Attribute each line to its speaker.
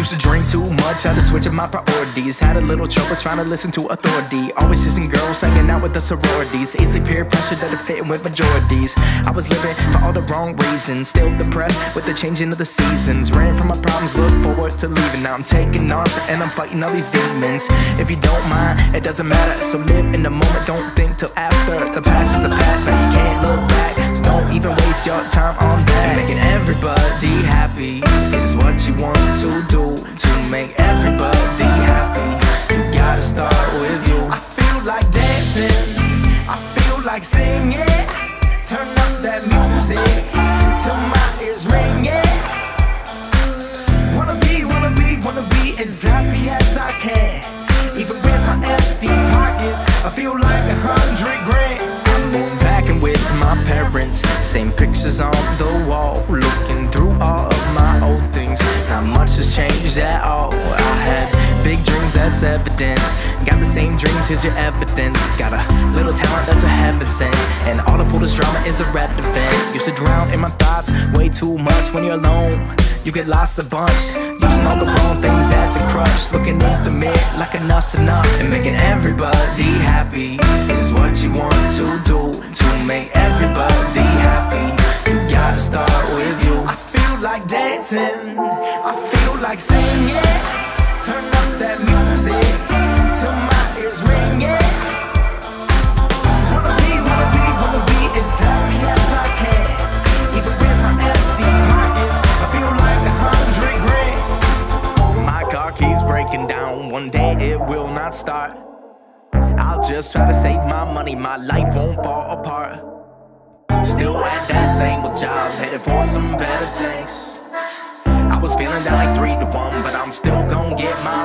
Speaker 1: Used to drink too much, had to switch up my priorities. Had a little trouble trying to listen to authority. Always chasing girls, hanging out with the sororities. Easy peer pressure that are fitting with majorities. I was living for all the wrong reasons. Still depressed with the changing of the seasons. Ran from my problems, look forward to leaving. Now I'm taking on and I'm fighting all these demons. If you don't mind, it doesn't matter. So live in the moment, don't think till after. The past is the past, now you can't look back. So don't even waste your time on that. Making everybody happy is what you want to do. To make everybody happy, you gotta start with you. I feel like dancing, I feel like singing. Turn up that music till my ears ringing. Wanna be as happy as I can. Even with my empty pockets, I feel like 100 grand. I'm moving back and with my parents. Same pictures on the wall, looking through all of my old things. Not much has changed at all. I had big dreams, that's evident. Got the same dreams, here's your evidence. Got a little talent that's a heaven sent, and all the foolish drama is irrelevant. Used to drown in my thoughts way too much. When you're alone, you get lost a bunch, using all the wrong things as a crutch. Looking in the mirror like enough's enough. And making everybody happy is what you want to do. To make everybody happy, you gotta start with you. I feel like dancing, I feel like singing. Turn up that music till my ears ringing. Wanna be as happy as I can. Even with my empty pockets, I feel like 100 grand. My car keeps breaking down, one day it will not start. I'll just try to save my money, my life won't fall apart. Still at that same old job, headed for some better things. I was feeling down like 3 to 1, but I'm still gon' get my